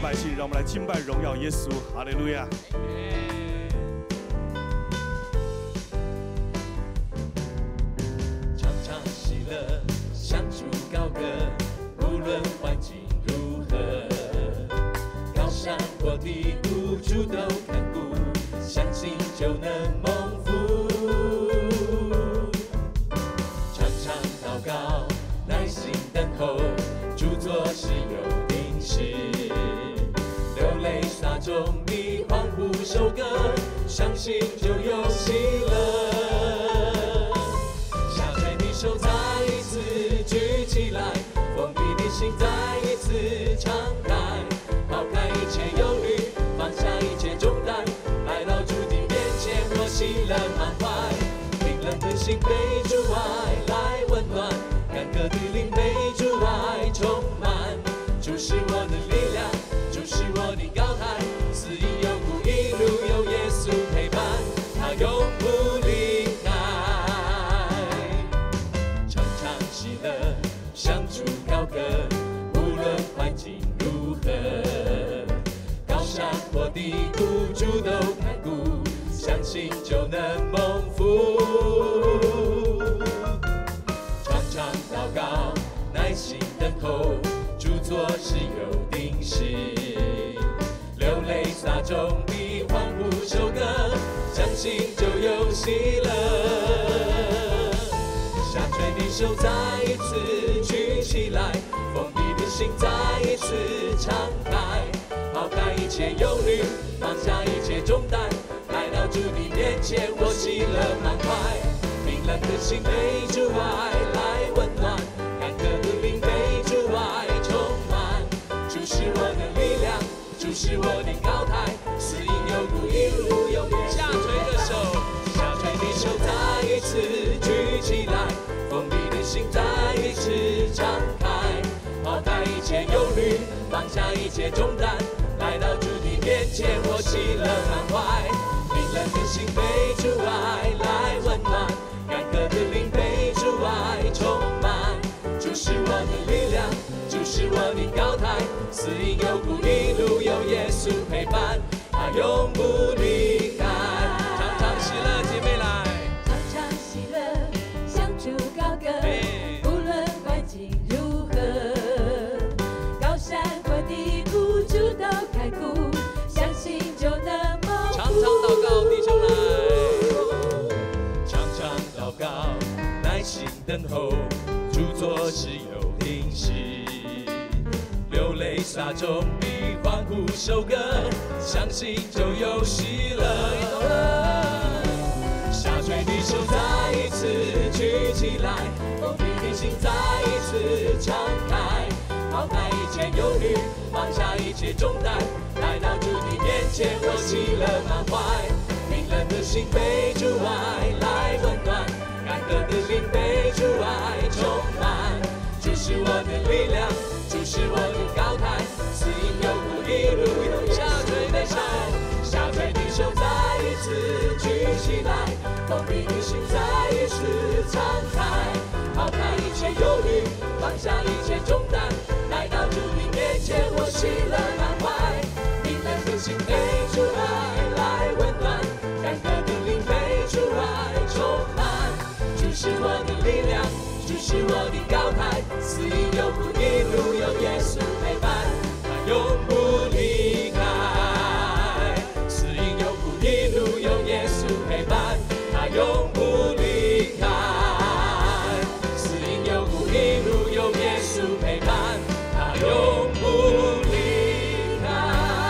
百姓，让我们来敬拜荣耀耶稣，哈利路亚。 常常喜乐，向主高歌，无论环境如何，高山或低谷，主都看顾，相信就能蒙福。常常祷告，耐心等候，主做事有定时，流泪撒种比欢呼收割，相信就有喜乐。下垂的手再一次举起来，封闭的心再一次敞开，抛开一切忧虑，放下一切重担，来到主的面前，我喜乐满怀。冰冷的心被主爱来温暖，干涸的灵被主爱充满。主是我的力量，主是我的高台，死因有苦，一路有耶稣陪伴，他永不离开。常常喜乐，向主高歌，无论环境如何，高山或低谷，主都看顾，相信就能蒙福。常常祷告，耐心等候，主做事有定时，流泪撒种比欢呼收割，相信就有喜乐。下垂的手再一次举起来，封闭的心再一次敞开，抛开一切忧虑，放下一切重担，来到主的面前，我喜乐满怀。冰冷的心被主爱来温暖，干涸的灵被主爱充满。主是我的力量，主是我的高台，死因有苦，一路有耶稣。下垂的手，下垂的手再一次举起来，封闭的心再一次敞开，抛开一切忧虑，放下一切重担，来到主的面前，我喜乐满怀。冰冷的心被主爱来温暖，干涸的灵被主爱充满。主是我的力量，主是我的高台，死因有苦，一路有耶稣陪伴，他永不离开。常常喜乐，姐妹来， 常常喜乐，向主高歌，无论环境如何，高山或低谷，主都看顾，相信就能蒙福。 常常祷告，弟兄来，常常祷告，耐心等候，主做事有定时，流泪撒种比欢呼收割，相信就有喜乐。下垂的手再一次举起来，封闭的心再一次敞开，抛开一切忧虑，放下一切重担，来到主的面前，我喜乐满怀。冰冷的心被主爱来温暖，干涸的灵被主爱充满。主是我的力量，主是我的高台，死因有苦，一路有下垂的手，下垂的手再一次举起来，封闭的心再一次敞开，抛开一切忧虑，放下一切重担，来到主的面前，我喜乐满怀。冰冷的心被主爱来温暖，干涸的灵被主爱充满。主是我的力量，主是我的高台，死因有苦，一路有耶稣陪伴，他永不离开。死因有苦，一路有耶稣陪伴，他永不离开。死因有苦，一路有耶稣陪伴，他永不离开。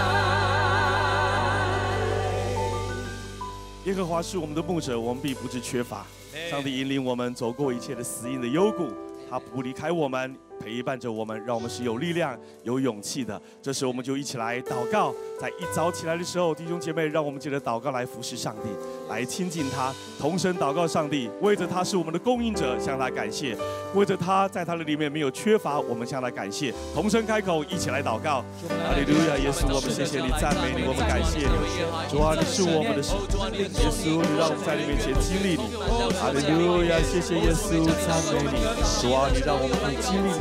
耶和华是我们的牧者，我们必不致缺乏。上帝引领我们走过一切的死荫的幽谷，他不离开我们，陪伴着我们，让我们是有力量、有勇气的。这时我们就一起来祷告，在一早起来的时候，弟兄姐妹，让我们借着祷告来服侍上帝，来亲近他，同声祷告上帝，为着他是我们的供应者，向他感谢；为着他在他的里面没有缺乏，我们向他感谢。同声开口，一起来祷告。哈利路亚，耶稣，我们谢谢你，赞美你，我们感谢你。主啊，你是我们的神，耶稣，你让我们在你面前经历你。哈利路亚，谢谢耶稣，赞美你。主啊，你让我们可以经历的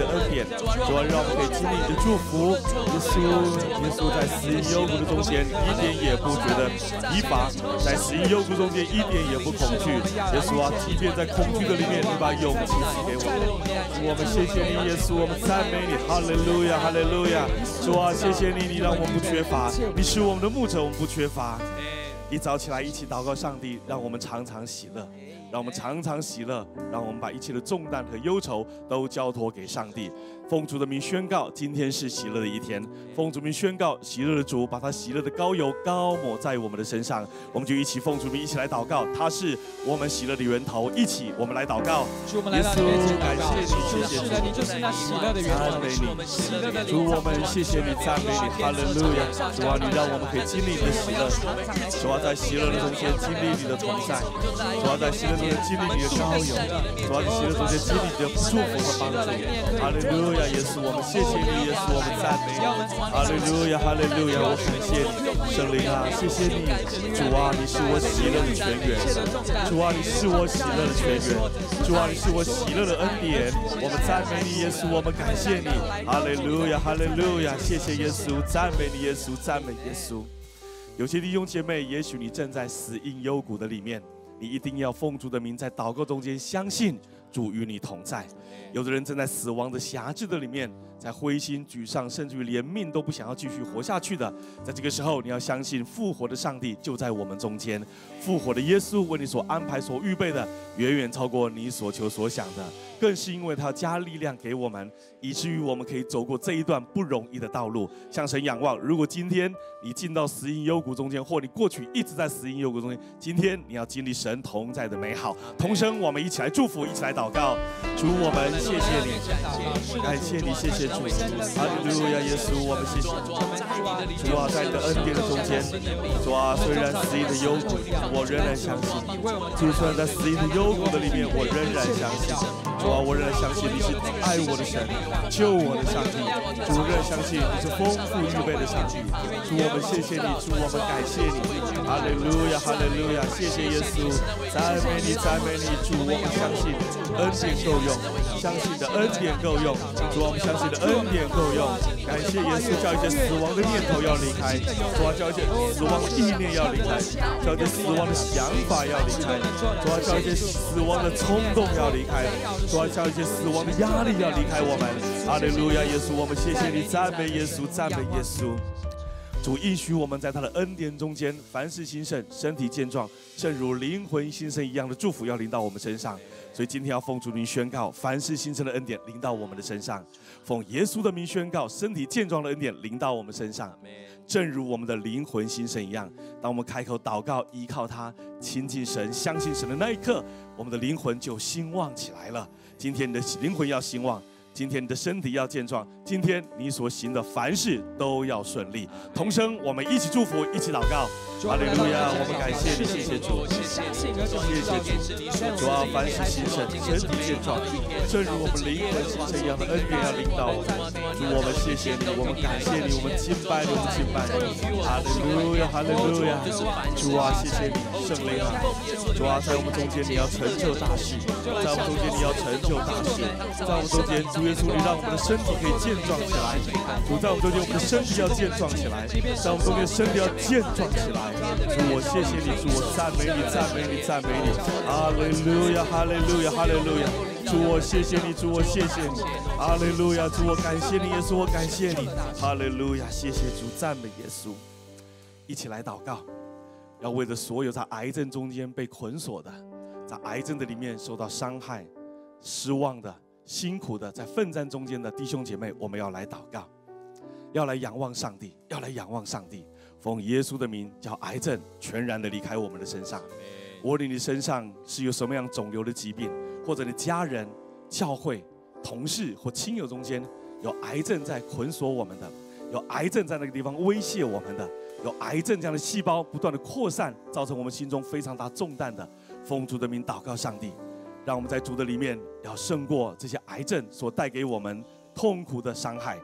恩典，主啊，让我们可以经历你的祝福。耶稣在死荫幽谷的中间一点也不觉得疲乏，在死荫幽谷中间一点也不恐惧。耶稣啊，即便在恐惧的里面，你把勇气赐给我们。主，我们谢谢你，耶稣，我们赞美你，哈利路亚，哈利路亚。主啊，谢谢你，你让我们不缺乏，你是我们的牧者，我们不缺乏。一早起来一起祷告上帝，让我们常常喜乐，让我们常常喜乐，让我们把一切的重担和忧愁都交托给上帝。奉主的名宣告，今天是喜乐的一天。奉主名宣告，喜乐的主把他喜乐的膏油膏抹在我们的身上。我们就一起奉主名一起来祷告，他是我们喜乐的源头。一起我们来祷告。 主，我们来到你面前祷告。 谢谢是的，你就是那喜乐的源头。喜乐的主，我们谢谢你，赞美你，哈利路亚。主啊，你让我们可以经历你的喜乐。主啊，在喜乐的中间经历你的同在。主啊，在喜乐中间经历你的膏油。主啊，在喜乐中间经历你的祝福和帮助。哈利路亚，耶稣，我们谢谢你，耶稣，我们赞美你。哈利路亚，哈利路亚，我感谢你，圣灵啊，谢谢你。主啊，你是我喜乐的泉源。主啊，你是我喜乐的泉源。主啊，你是我喜乐的恩典。我们赞美你，耶稣，我们感谢你。哈利路亚，哈利路亚，谢谢耶稣，赞美你，耶稣，赞美耶稣。有些弟兄姐妹，也许你正在死荫幽谷的里面，你一定要奉主的名，在祷告中间相信主与你同在。有的人正在死亡的辖制的里面，在灰心沮丧，甚至于连命都不想要继续活下去的，在这个时候，你要相信复活的上帝就在我们中间，复活的耶稣为你所安排、所预备的，远远超过你所求所想的，更是因为他加力量给我们，以至于我们可以走过这一段不容易的道路，向神仰望。如果今天你进到死荫幽谷中间，或你过去一直在死荫幽谷中间，今天你要经历神同在的美好。同声，我们一起来祝福，一起来祷告。主，我们谢谢你，感谢你，谢谢主，哈利路亚，耶稣，我们谢谢你。主啊，在你的恩典的中间，主啊，虽然死荫的幽谷，我仍然相信。就算在死荫的幽谷的里面，我仍然相信。主啊，我仍然相信你是爱我的神，救我的上帝。主，仍然相信你是丰富预备的上帝。主，我们谢谢你，主，我们感谢你。哈利路亚，哈利路亚，谢谢耶稣，赞美你，赞美你。主，我们相信恩典够用，相信你的恩典够用。主，我们相信你的恩典够用。感谢耶稣，叫一些死亡的念头要离开，主啊，叫一些死亡的意念要离开，叫一些死亡的想法要离开，主啊，叫一些死亡的冲动要离开，主啊，叫一些死亡的压力要离开我们。哈利路亚，耶稣，我们谢谢你，赞美耶稣，赞美耶稣。主应许我们在他的恩典中间，凡事兴盛，身体健壮，正如灵魂新生一样的祝福要临到我们身上。所以今天要奉主名宣告，凡事兴盛的恩典临到我们的身上；奉耶稣的名宣告，身体健壮的恩典临到我们身上。正如我们的灵魂新生一样，当我们开口祷告，依靠他，亲近神，相信神的那一刻，我们的灵魂就兴旺起来了。今天你的灵魂要兴旺，今天你的身体要健壮，今天你所行的凡事都要顺利。同声，我们一起祝福，一起祷告。哈利路亚，我们感谢你，谢谢主，谢谢主。主啊，凡事兴盛，身体健壮，正如我们灵魂兴盛一样的恩典要领导我们。主，我们谢谢你，我们感谢你，我们敬拜你，我们敬拜你。哈利路亚，哈利路亚。主啊，谢谢你，圣灵啊，主啊，在我们中间你要成就大事，在我们中间你要成就大事，在我们中间，主耶稣，你让我们的身体可以健壮起来。主，在我们中间，我们的身体要健壮起来，在我们中间，身体要健壮起来。主，我谢谢你，主，我赞美你，赞美你，赞美你。哈利路亚，哈利路亚，哈利路亚。主，我谢谢你，主，我谢谢你。哈利路亚，主，我感谢你，耶稣，我感谢你。哈利路亚，谢谢主，赞美耶稣。一起来祷告，要为着所有在癌症中间被捆锁的，在癌症的里面受到伤害、失望的、辛苦的，在奋战中间的弟兄姐妹，我们要来祷告，要来仰望上帝，要来仰望上帝。奉耶稣的名，叫癌症全然的离开我们的身上。无论你身上是有什么样肿瘤的疾病，或者你家人、教会、同事或亲友中间有癌症在捆锁我们的，有癌症在那个地方威胁我们的，有癌症这样的细胞不断的扩散，造成我们心中非常大重担的，奉主的名祷告上帝，让我们在主的里面要胜过这些癌症所带给我们痛苦的伤害，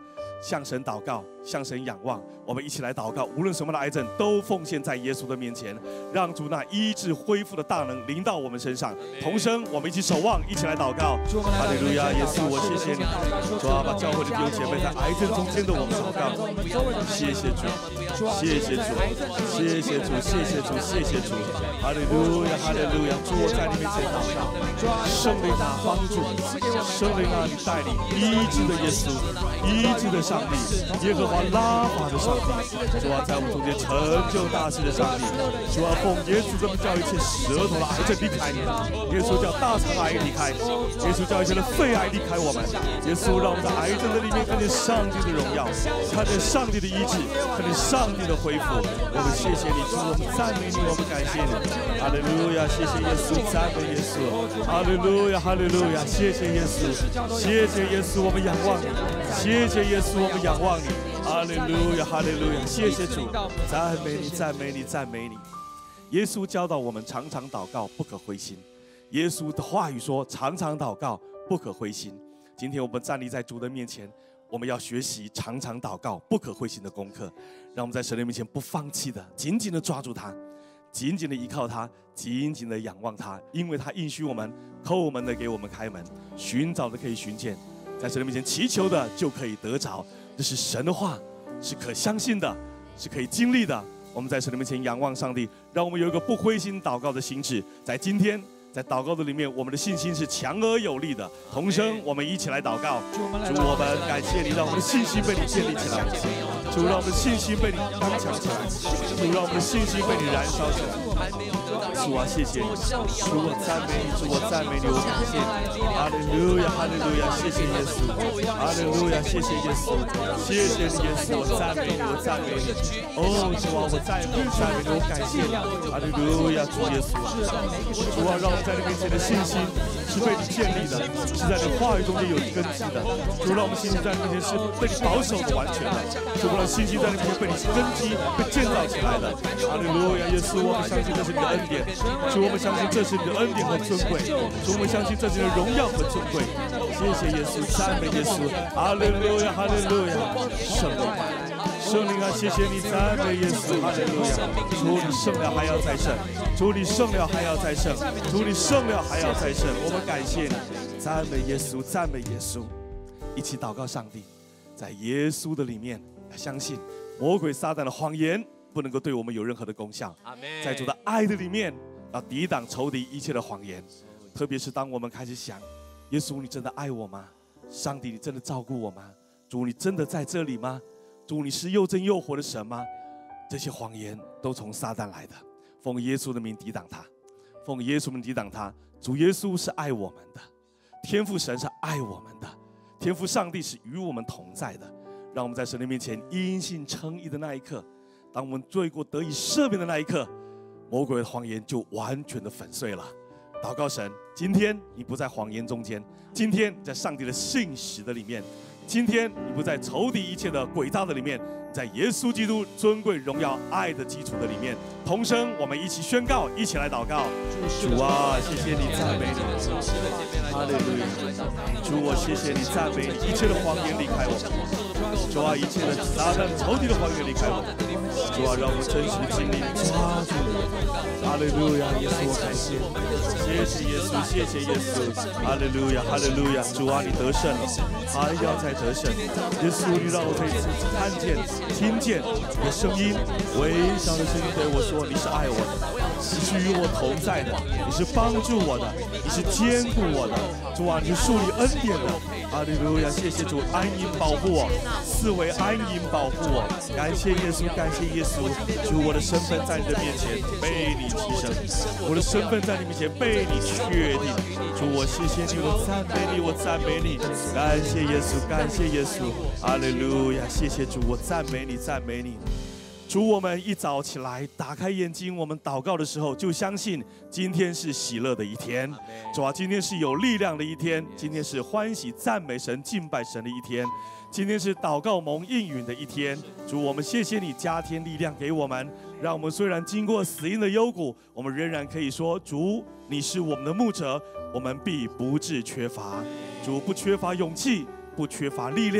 向神祷告，向神仰望。我们一起来祷告，无论什么样的癌症，都奉献在耶稣的面前，让主那医治恢复的大能临到我们身上。同声，我们一起守望，一起来祷告。哈利路亚，耶稣，我谢谢你，主啊，把教会的弟兄姐妹在癌症中间的我们祷告，谢谢主，谢谢主，谢谢主，谢谢主，谢谢主。哈利路亚，哈利路亚，主，我在你面前祷告，圣灵啊，帮助，圣灵啊，你带领医治的耶稣，医治的上帝，耶和华拉法的上帝，主啊，在我们中间成就大事的上帝，主啊，奉耶稣这么叫一切舌头的癌症离开你，耶稣叫大肠癌离开，耶稣叫一切的肺癌离开我们，耶稣让我们在癌症的里面看见上帝的荣耀，看见上帝的医治，看见上帝的恢复。我们谢谢你，主，我们赞美你，我们感谢你。哈利路亚，谢谢耶稣，赞美耶稣。哈利路亚，哈利路亚，谢谢耶稣，谢谢耶稣，我们仰望你，谢谢耶稣，我们仰望你。哈利路亚，哈利路亚，谢谢主，赞美你，赞美你，赞美你。耶稣教导我们常常祷告，不可灰心。耶稣的话语说，常常祷告，不可灰心。今天我们站立在主的面前，我们要学习常常祷告，不可灰心的功课。让我们在神的面前不放弃的，紧紧的抓住他，紧紧的依靠他，紧紧的仰望他，因为他应许我们，叩门的给我们开门，寻找的可以寻见，在神的面前祈求的就可以得着。这是神的话，是可相信的，是可以经历的。我们在神的面前仰望上帝，让我们有一个不灰心祷告的心智。在今天，在祷告的里面，我们的信心是强而有力的。同声，我们一起来祷告。主，我们感谢你，让我们的信心被你建立起来。主，让我们的信心被你刚强起来。主，让我们的信心被你燃烧起来。主啊，谢谢你，主，我赞美你，主，我赞美你，我感谢你。哈利路亚，哈利路亚，谢谢耶稣。哈利路亚，谢谢耶稣，谢谢你耶稣，我赞美你，我赞美你。哦，主啊，我赞美你，赞美你，我感谢你。哈利路亚，主耶稣，主啊，让我在你面前的信心是被你建立的，是在你话语中间有根基的。主，让我们信心在你面前是被你保守的、完全的。主，让信心在你面前被你根基、被建造起来的。哈利路亚，耶稣，我们相信这是你的恩典。主，我们相信这是你的恩典和尊贵。主，我们相信这是你的荣耀和尊贵。谢谢耶稣，赞美耶稣。哈利路亚，哈利路亚，圣灵。圣灵啊，谢谢你，赞美耶稣，哈利路亚！主，你胜了还要再胜，主，你胜了还要再胜，主，你胜了还要再胜。我们感谢你，赞美耶稣，赞美耶稣。一起祷告上帝，在耶稣的里面，相信魔鬼撒旦的谎言不能够对我们有任何的功效。在主的爱的里面，要抵挡仇敌一切的谎言。特别是当我们开始想，耶稣，你真的爱我吗？上帝，你真的照顾我吗？主，你真的在这里吗？主，你是又真又活的神吗？这些谎言都从撒旦来的，奉耶稣的名抵挡他，奉耶稣的名抵挡他。主耶稣是爱我们的，天父神是爱我们的，天父上帝是与我们同在的。让我们在神的面前因信称义的那一刻，当我们罪过得以赦免的那一刻，魔鬼的谎言就完全的粉碎了。祷告神，今天你不在谎言中间，今天在上帝的信实的里面，今天你不在仇敌一切的诡诈的里面，在耶稣基督尊贵荣耀爱的基础的里面。同声，我们一起宣告，一起来祷告。主啊，谢谢你，赞美你，哈利路亚！主，我谢谢你，赞美你，一切的谎言离开我们。主啊，一切的撒旦仇敌的谎言离开我们。主啊，让我们真实的经历抓住你。哈利路亚！耶稣，我感谢你，谢谢耶稣，谢谢耶稣。哈利路亚，哈利路亚！主啊，你得胜了，还要再得胜。耶稣，你让我可以看见、听见你的声音，微小的声音对我说：“你是爱我的，你是与我同在的，你是帮助我的，你是坚固我的。主啊，你是树立恩典的。哈利路亚！谢谢主安营保护我，四围安营保护我。感谢耶稣，感谢耶稣。主，我的身份在你的面前被你提升，我的身份在你面前被你确定。主，我谢谢你，我赞美你，我赞美你。感谢耶稣，感谢耶稣。哈利路亚！谢谢主，我赞美你，赞美你。主，我们一早起来打开眼睛，我们祷告的时候就相信今天是喜乐的一天。主啊，今天是有力量的一天，今天是欢喜赞美神敬拜神的一天，今天是祷告蒙应允的一天。主，我们谢谢你加添力量给我们，让我们虽然经过死荫的幽谷，我们仍然可以说：主，你是我们的牧者，我们必不致缺乏。主，不缺乏勇气，不缺乏力量，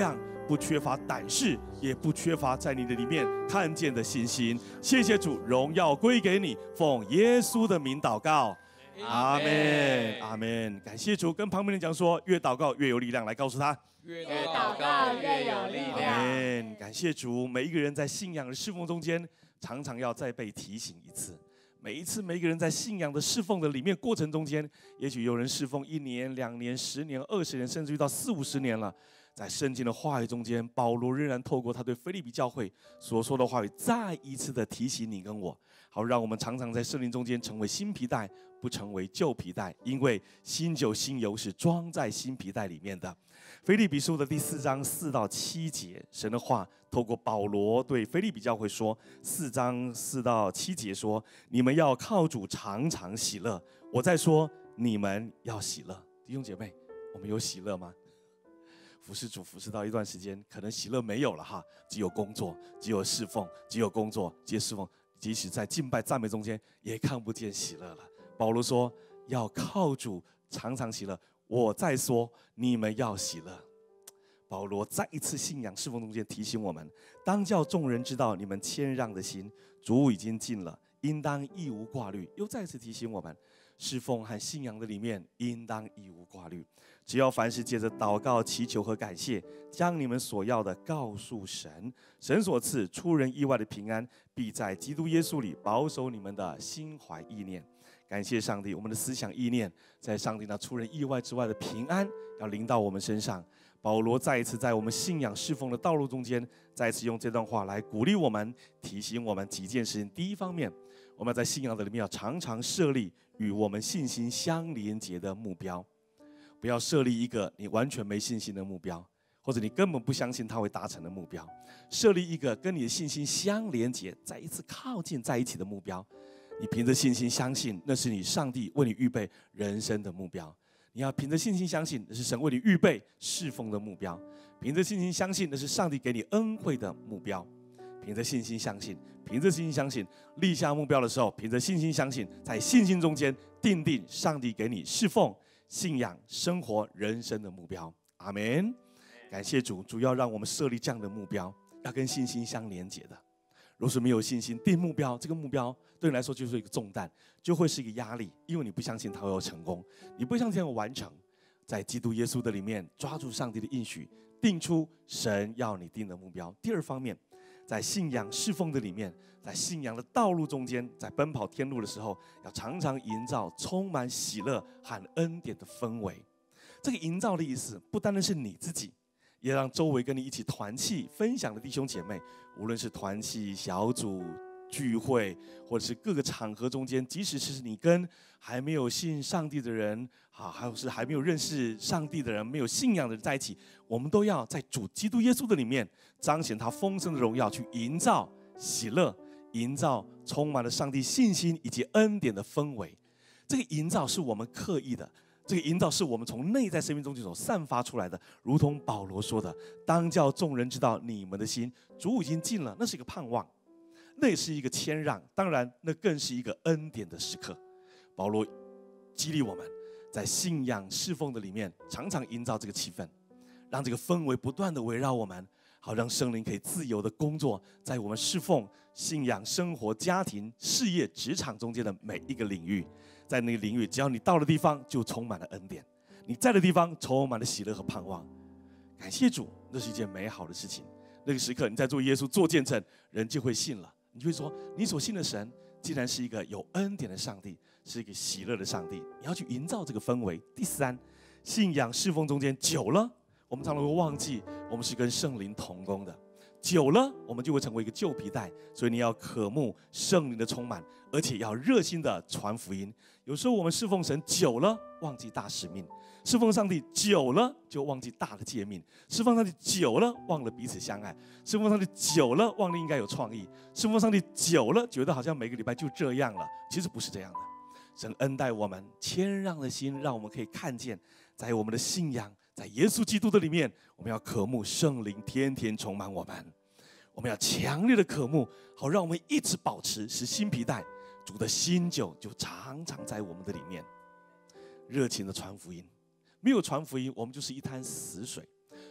不缺乏胆识，也不缺乏在你的里面看见的信心。谢谢主，荣耀归给你，奉耶稣的名祷告，阿门，阿门。感谢主，跟旁边人讲说，越祷告越有力量，来告诉他， 越祷告越有力量。 阿门。感谢主，每一个人在信仰的侍奉中间，常常要再被提醒一次。每一次，每一个人在信仰的侍奉的里面过程中间，也许有人侍奉1年、2年、10年、20年，甚至于到40、50年了。在圣经的话语中间，保罗仍然透过他对腓立比教会所说的话语，再一次的提醒你跟我，好让我们常常在圣灵中间成为新皮带，不成为旧皮带，因为新酒新油是装在新皮带里面的。腓立比书的第4章4到7节，神的话透过保罗对腓立比教会说，4章4到7节说，你们要靠主常常喜乐。我在说你们要喜乐。弟兄姐妹，我们有喜乐吗？服侍主服侍到一段时间，可能喜乐没有了哈，只有工作，只有侍奉，只有工作，只有侍奉，即使在敬拜赞美中间，也看不见喜乐了。保罗说要靠主常常喜乐。我再说你们要喜乐。保罗再一次信仰侍奉中间提醒我们，当叫众人知道你们谦让的心，主已经尽了，应当一无挂虑。又再次提醒我们，侍奉和信仰的里面应当一无挂虑。只要凡事借着祷告、祈求和感谢，将你们所要的告诉神，神所赐出人意外的平安，必在基督耶稣里保守你们的心怀意念。感谢上帝，我们的思想意念在上帝那出人意外之外的平安要临到我们身上。保罗再一次在我们信仰侍奉的道路中间，再一次用这段话来鼓励我们，提醒我们几件事情。第一方面，我们要在信仰的里面要常常设立与我们信心相连结的目标，不要设立一个你完全没信心的目标，或者你根本不相信它会达成的目标。设立一个跟你的信心相连结，再一次靠近在一起的目标。你凭着信心相信，那是你上帝为你预备人生的目标。你要凭着信心相信，那是神为你预备侍奉的目标。凭着信心相信，那是上帝给你恩惠的目标。凭着信心相信，凭着信心相信，立下目标的时候，凭着信心相信，在信心中间定上帝给你侍奉、信仰、生活、人生的目标。阿们。感谢主，主要让我们设立这样的目标，要跟信心相连结的。若是没有信心定目标，这个目标对你来说就是一个重担，就会是一个压力，因为你不相信它会有成功，你不相信它会完成。在基督耶稣的里面，抓住上帝的应许，定出神要你定的目标。第二方面，在信仰侍奉的里面，在信仰的道路中间，在奔跑天路的时候，要常常营造充满喜乐和恩典的氛围。这个营造的意思，不单单是你自己，也让周围跟你一起团契分享的弟兄姐妹，无论是团契、小组、聚会，或者是各个场合中间，即使是你跟还没有信上帝的人，还有是还没有认识上帝的人、没有信仰的人在一起，我们都要在主基督耶稣的里面彰显他丰盛的荣耀，去营造喜乐，营造充满了上帝信心以及恩典的氛围。这个营造是我们刻意的。这个营造是我们从内在生命中所散发出来的，如同保罗说的，当叫众人知道你们的心，主已经尽了，那是一个盼望，那也是一个谦让，当然那更是一个恩典的时刻。保罗激励我们在信仰侍奉的里面常常营造这个气氛，让这个氛围不断的围绕我们，好让圣灵可以自由的工作在我们侍奉、信仰、生活、家庭、事业、职场中间的每一个领域。在那个领域，只要你到的地方就充满了恩典，你在的地方充满了喜乐和盼望。感谢主，那是一件美好的事情。那个时刻你在做耶稣做见证，人就会信了，你就会说，你所信的神既然是一个有恩典的上帝，是一个喜乐的上帝，你要去营造这个氛围。第三，信仰侍奉中间久了，我们常常会忘记我们是跟圣灵同工的，久了我们就会成为一个旧皮带。所以你要渴慕圣灵的充满，而且要热心的传福音。有时候我们侍奉神久了，忘记大使命；侍奉上帝久了，就忘记大的诫命；侍奉上帝久了，忘了彼此相爱；侍奉上帝久了，忘了应该有创意；侍奉上帝久了，觉得好像每个礼拜就这样了。其实不是这样的。神恩待我们谦让的心，让我们可以看见，在我们的信仰，在耶稣基督的里面，我们要渴慕圣灵天天充满我们。我们要强烈的渴慕，好让我们一直保持是新皮带，主的新酒就常常在我们的里面，热情的传福音。没有传福音，我们就是一滩死水。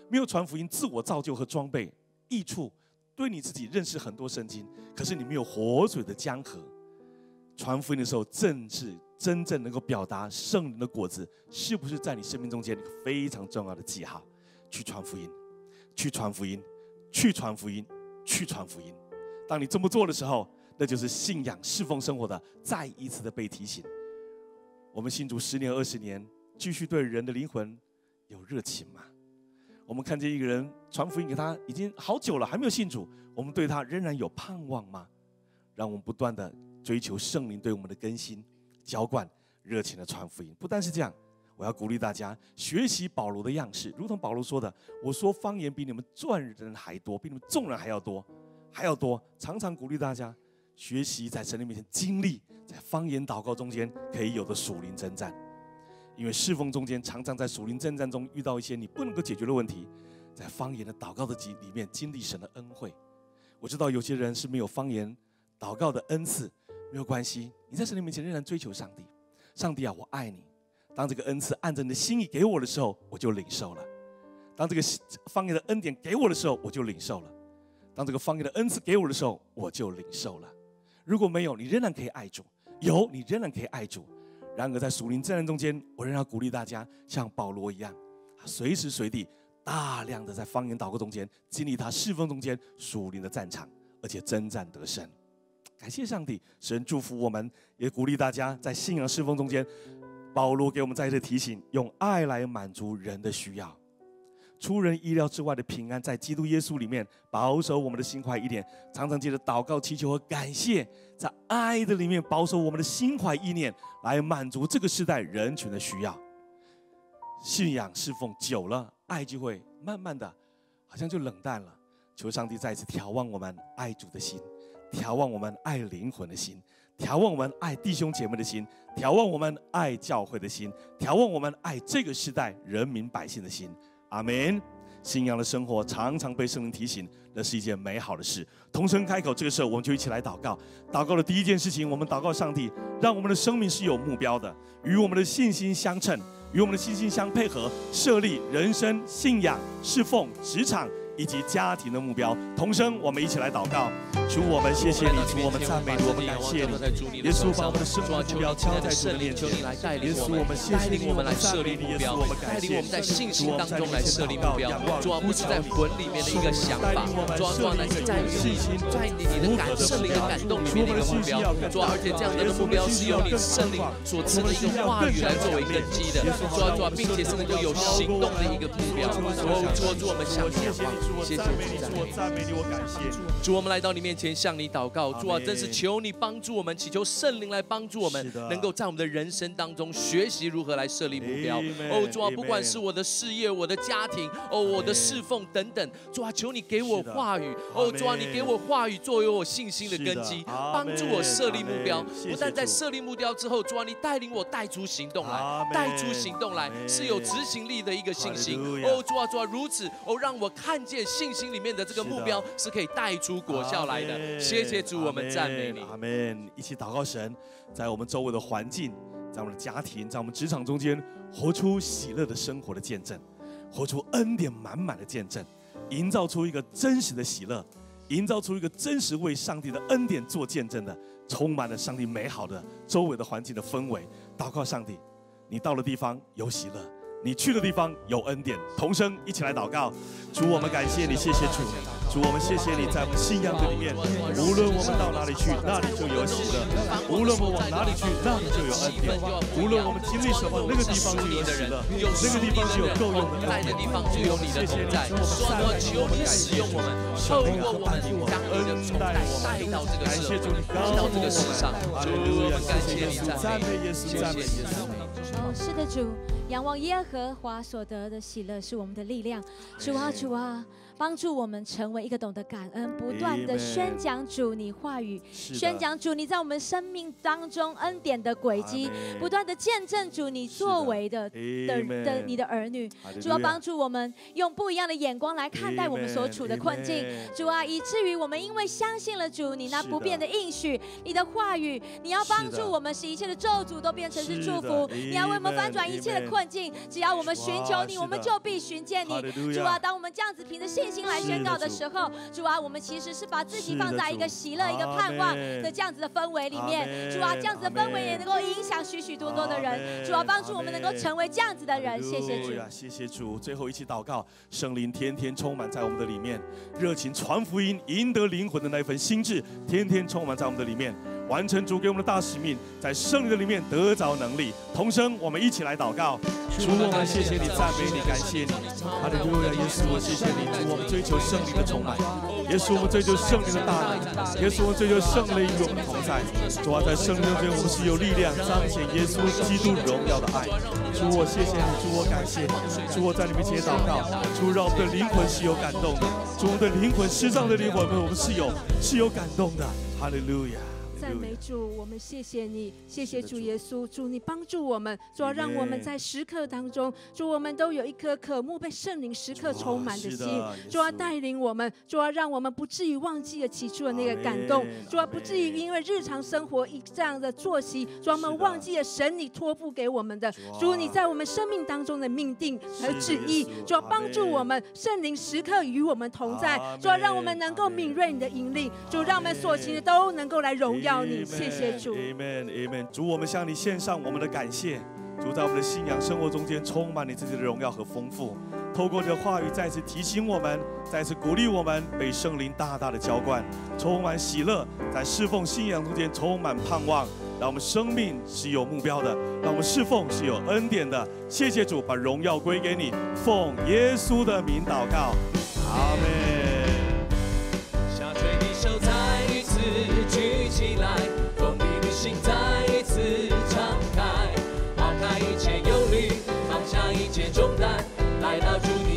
没有传福音，自我造就和装备益处，对你自己认识很多圣经，可是你没有活水的江河。传福音的时候，正是真正能够表达圣灵的果子，是不是在你生命中间一个非常重要的记号？去传福音，去传福音，去传福音，去传福音。当你这么做的时候，那就是信仰侍奉生活的再一次的被提醒。我们信主10年、20年，继续对人的灵魂有热情吗？我们看见一个人传福音给他已经好久了，还没有信主，我们对他仍然有盼望吗？让我们不断的追求圣灵对我们的更新、浇灌，热情的传福音。不但是这样，我要鼓励大家学习保罗的样式，如同保罗说的：“我说方言比你们赚人还多，比你们众人还要多，还要多。”常常鼓励大家学习在神的面前经历，在方言祷告中间可以有的属灵征战。因为侍奉中间常常在属灵征战中遇到一些你不能够解决的问题，在方言的祷告的里面经历神的恩惠。我知道有些人是没有方言祷告的恩赐，没有关系，你在神的面前仍然追求上帝。上帝啊，我爱你。当这个恩赐按着你的心意给我的时候，我就领受了；当这个方言的恩典给我的时候，我就领受了；当这个方言的恩赐给我的时候，我就领受了。如果没有，你仍然可以爱主；有，你仍然可以爱主。然而在属灵征战中间，我仍然要鼓励大家像保罗一样，随时随地大量的在方言祷告中间经历他侍奉中间属灵的战场，而且征战得胜。感谢上帝，神祝福我们，也鼓励大家在信仰侍奉中间，保罗给我们再次提醒，用爱来满足人的需要，出人意料之外的平安在基督耶稣里面保守我们的心怀意念，常常借着祷告祈求和感谢，在爱的里面保守我们的心怀意念，来满足这个时代人群的需要。信仰侍奉久了，爱就会慢慢的好像就冷淡了。求上帝再次调望我们爱主的心，调望我们爱灵魂的心，调望我们爱弟兄姐妹的心，调望我们爱教会的心，调望我们爱这个时代人民百姓的心。阿们。信仰的生活常常被圣灵提醒，那是一件美好的事。同声开口，这个时候我们就一起来祷告。祷告的第一件事情，我们祷告上帝，让我们的生命是有目标的，与我们的信心相称，与我们的信心相配合，设立人生、信仰、侍奉、职场以及家庭的目标。同声，我们一起来祷告。主，我们谢谢你，主，我们赞美你，我们感谢你。耶稣，把我们的生命目标交在主的面前。耶稣，我们谢谢你，我们设立目标， 带领我们在信心当中来设立目标。主啊，不是在魂里面的一个想法，主啊，乃是在信心，在你的圣灵的感动里面的一个目标。主啊，而且这样的目标是由你圣灵所赐的一个话语来作为根基的。主啊，并且是能够有行动的一个目标。主，我们向你仰望，谢谢主，赞美你，我感谢主。我们来到你面前向你祷告，主啊，真是求你帮助我们，祈求圣灵来帮助我们，能够在我们的人生当中学习如何来设立目标。哦，主啊，不管是我的事业、我的家庭、我的侍奉等等，主啊，求你给我话语。哦，主啊，你给我话语作为我信心的根基，帮助我设立目标。不但在设立目标之后，主啊，你带领我带出行动来，带出行动来是有执行力的一个信心。哦，主啊，主啊，如此让我看见信心里面的这个目标是可以带出果效来的。谢谢主，我们赞美你。 阿们。一起祷告神，在我们周围的环境，在我们的家庭，在我们职场中间，活出喜乐的生活的见证，活出恩典满满的见证，营造出一个真实的喜乐，营造出一个真实为上帝的恩典做见证的，充满了上帝美好的周围的环境的氛围。祷告上帝，你到的地方有喜乐，你去的地方有恩典。同声一起来祷告。主，我们感谢你，谢谢主。主，我们谢谢你，在我们信仰的里面，无论我们到哪里去，那里就有喜乐；无论我们往哪里去，那里就有恩典；无论我们经历什么，那个地方就有喜乐，那个地方就有够用的恩典。 在的地方就有你的同在。主，我求你使用我们，透过我们将你的同在带到这个社会，带到这个世上。主，我们感谢你，赞美耶稣，赞美耶稣。 是的，主，仰望耶和华所得的喜乐是我们的力量。主啊，主啊， 帮助我们成为一个懂得感恩、不断的宣讲主你话语，宣讲主你在我们生命当中恩典的轨迹，不断的见证主你作为的你的儿女。主要帮助我们用不一样的眼光来看待我们所处的困境。主啊，以至于我们因为相信了主你那不变的应许，你的话语，你要帮助我们使一切的咒诅都变成是祝福，你要为我们翻转一切的困境。只要我们寻求你，我们就必寻见你。主啊，当我们这样子凭着信心来宣告的时候，主啊，我们其实是把自己放在一个喜乐、一个盼望的这样子的氛围里面。主啊，这样子的氛围也能够影响许许多多的人。主啊，帮助我们能够成为这样子的人。谢谢主， 谢谢主。最后一起祷告，圣灵天天充满在我们的里面，热情传福音、赢得灵魂的那一份心智，天天充满在我们的里面。完成主给我们的大使命，在圣灵的里面得着能力。同声，我们一起来祷告。主，我们谢谢你，赞美你，感谢你。哈利路亚，耶稣，我谢谢你。主，我们追求圣灵的充满。耶稣，我们追求圣灵的大能。耶稣，我们追求圣灵与我们同在。主啊，在圣灵中间，我们是有力量彰显耶稣基督荣耀的爱。主，我谢谢你，主，我感谢你。主，我在你面前祷告。主，让我们的灵魂是有感动的。主，我们的灵魂，失丧的灵魂，我们是有感动的。哈利路亚。 赞美主，我们谢谢你，谢谢主耶稣，主你帮助我们，主要让我们在时刻当中，主我们都有一颗渴慕被圣灵时刻充满的心，主要带领我们，主要让我们不至于忘记了起初的那个感动，主要不至于因为日常生活这样的作息，主要我们忘记了神你托付给我们的，主你在我们生命当中的命定和旨意，主要帮助我们，圣灵时刻与我们同在，主要让我们能够敏锐你的引领，主让我们所行的都能够来荣耀你，谢谢主。 Amen Amen。主，我们向你献上我们的感谢。主，在我们的信仰生活中间充满你自己的荣耀和丰富。透过这个话语，再次提醒我们，再次鼓励我们，被圣灵大大的浇灌，充满喜乐，在侍奉信仰中间充满盼望。让我们生命是有目标的，让我们侍奉是有恩典的。谢谢主，把荣耀归给你，奉耶稣的名祷告，阿们。 下垂的手再一次举起来，封闭的心再一次敞开，抛开一切忧虑，放下一切重担，来到主你